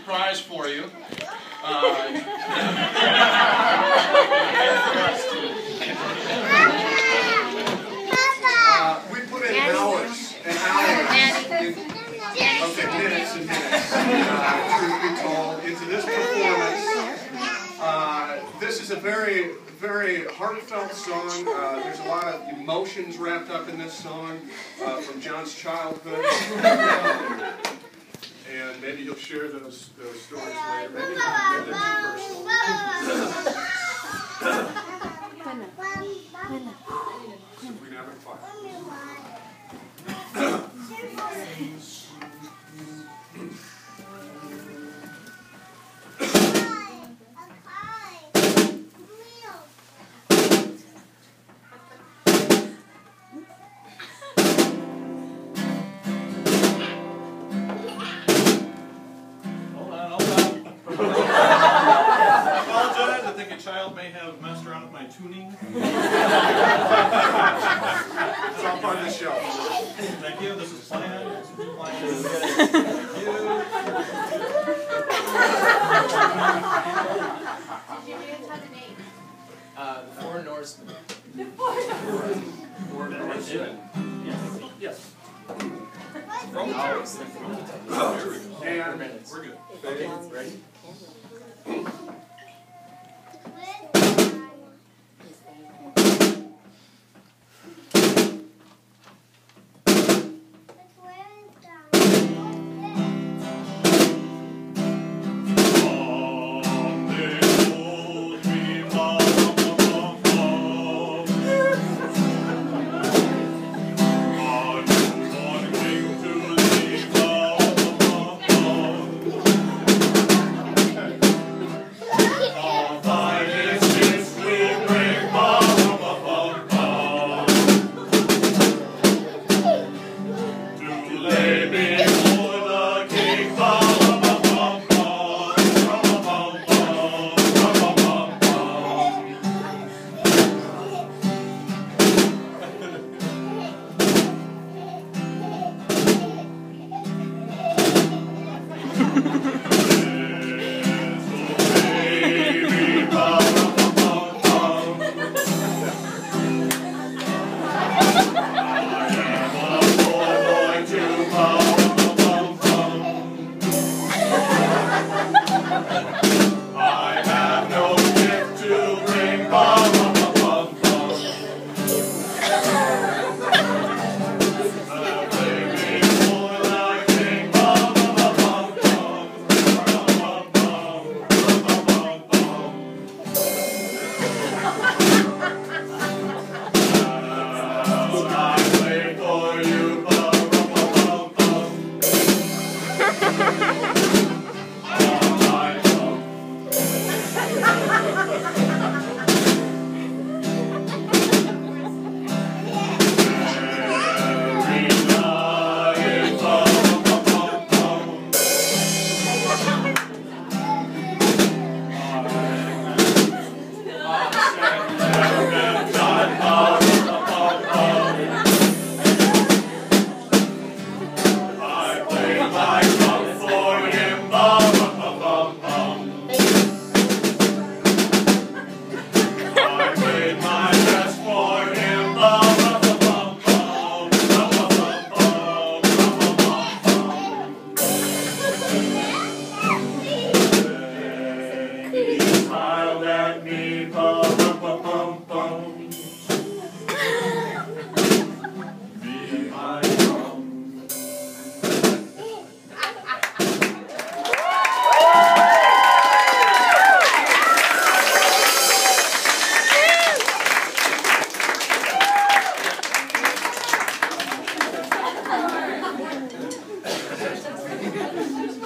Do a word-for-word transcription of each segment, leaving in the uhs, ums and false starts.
surprise for you. Uh, uh, we put in hours and hours, in, okay, minutes and minutes, uh, truth be told, into this performance. Uh, this is a very, very heartfelt song. Uh, there's a lot of emotions wrapped up in this song uh, from John's childhood. Uh, and maybe you'll share those, those stories later. Maybe, maybe they're too personal. So we can have it fun. Child may have messed around with my tuning. It's all part of the show. Thank you. This is planned. This is planned. Thank you. Did you do a ton of names? Uh, the Four Norsemen. The Four Norsemen. Four Norsemen. Yes. Yes. From ours. And We're good. Okay, ready?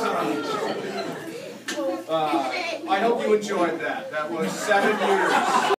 Uh, I hope you enjoyed that. That was seven years.